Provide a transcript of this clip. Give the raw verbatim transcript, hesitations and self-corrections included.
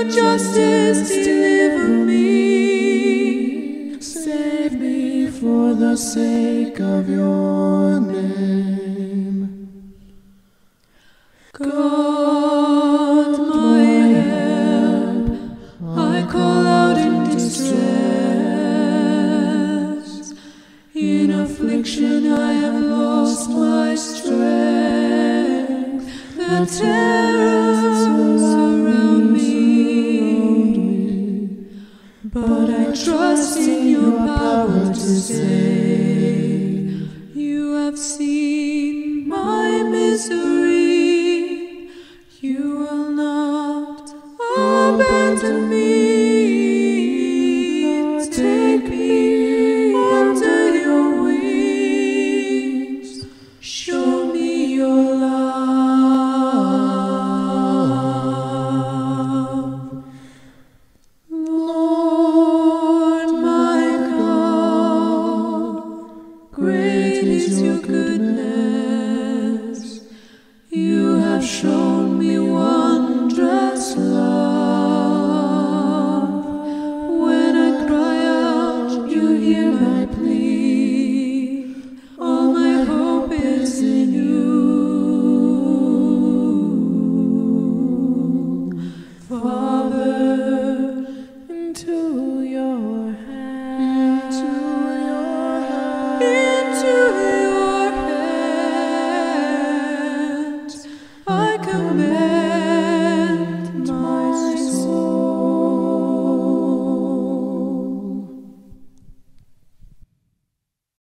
your justice deliver me. Save me for the sake of your name. God, my help, I call out in distress. In affliction I have lost my strength. The terrors surround me, but I trust in your power to save. You have seen my misery, you will not abandon me.